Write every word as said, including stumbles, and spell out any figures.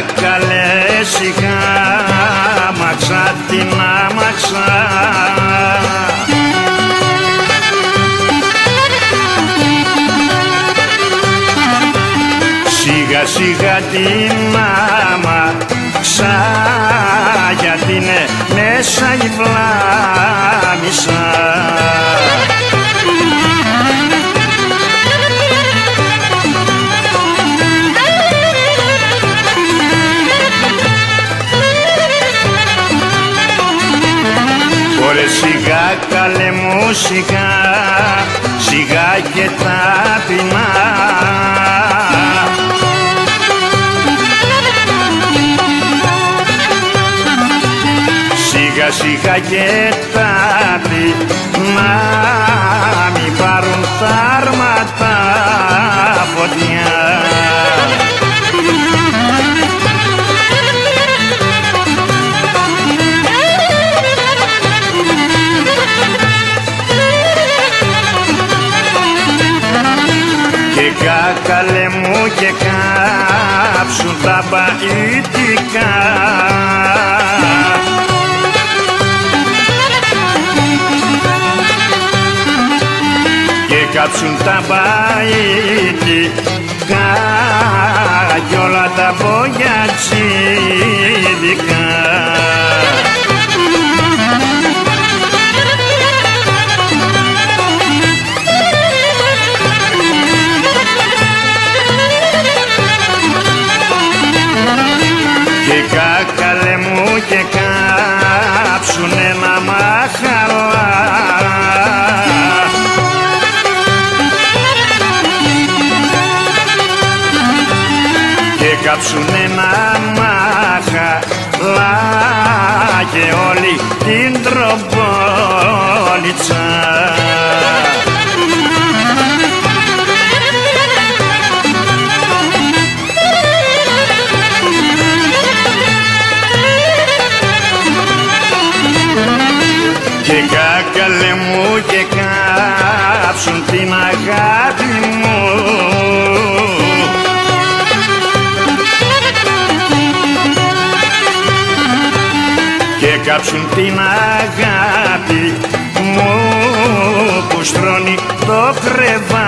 καλέ σιγά, μαξά την άμαξα. Σιγά σιγά την άμαξα, γιατί είναι μέσα η βλάμισα. Ωρε σιγά καλέ μου σιγά, σιγά και ταπεινά. Σιγά σιγά και ταπεινά, μη πάρουν τα άρματα φωτιά. Και κάκαλε μου και κάψουν τα παγιτικά. Και κάψουν τα παγιτικά κι όλα τα μπογιατσίδικα. Και κάκαλε μου και κάψουν ένα μαχαλά. Και κάψουν ένα μαχαλά και όλη την τροπόλιτσα. Και κάκαλε μου και κάψουν την αγάπη μου. Και κάψουν την αγάπη μου που στρώνει το κρεβάτι.